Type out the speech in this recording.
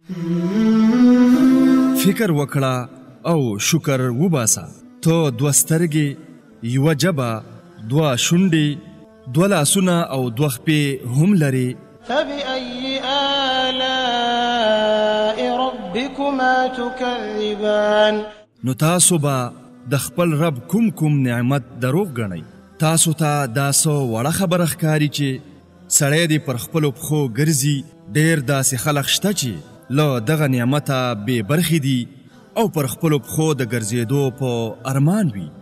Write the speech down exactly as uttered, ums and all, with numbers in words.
فکر وکړه او شکر وباسه. ته دوه سترګې، یوه ژبه، دوه شونډې، دوه لاسونه او دوه خپې هم لرې. فبأي آلاء ربكما تكذبان. نو تاسو به د خپل رب کوم کوم نعمت دروغ ګڼئ؟ تاسو ته دا څه وړه خبره ښکاري چې سړی دې پر خپلو پښو ګرځي؟ ډېر داسې خلک شته چې له دغه نعمته بې برخې دي او پر خپلو پښو د ګرځېدو په ارمان وي.